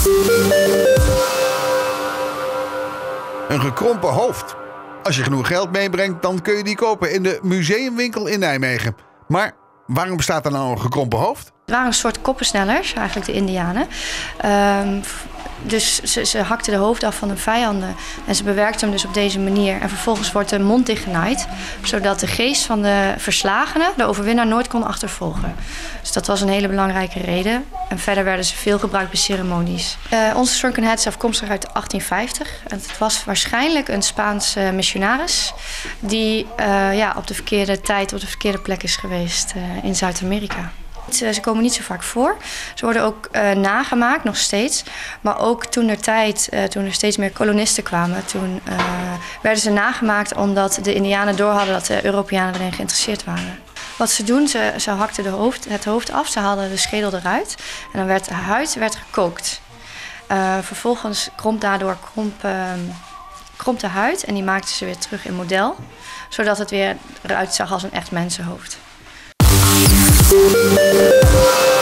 Een gekrompen hoofd. Als je genoeg geld meebrengt, dan kun je die kopen in de museumwinkel in Nijmegen. Maar waarom bestaat er nou een gekrompen hoofd? Het waren een soort koppensnellers, eigenlijk de Indianen. Dus ze hakten de hoofd af van hun vijanden en ze bewerkten hem dus op deze manier. En vervolgens wordt de mond dichtgenaaid, zodat de geest van de verslagene de overwinnaar nooit kon achtervolgen. Dus dat was een hele belangrijke reden. En verder werden ze veel gebruikt bij ceremonies. Onze Shrunken Head is afkomstig uit 1850. En het was waarschijnlijk een Spaanse missionaris die op de verkeerde tijd op de verkeerde plek is geweest in Zuid-Amerika. Ze komen niet zo vaak voor. Ze worden ook nagemaakt, nog steeds. Maar ook toen er steeds meer kolonisten kwamen, toen werden ze nagemaakt omdat de Indianen doorhadden dat de Europeanen erin geïnteresseerd waren. Wat ze doen, ze hakten het hoofd af, ze haalden de schedel eruit en dan werd de huid gekookt. Vervolgens kromp de huid en die maakten ze weer terug in model, zodat het weer eruit zag als een echt mensenhoofd.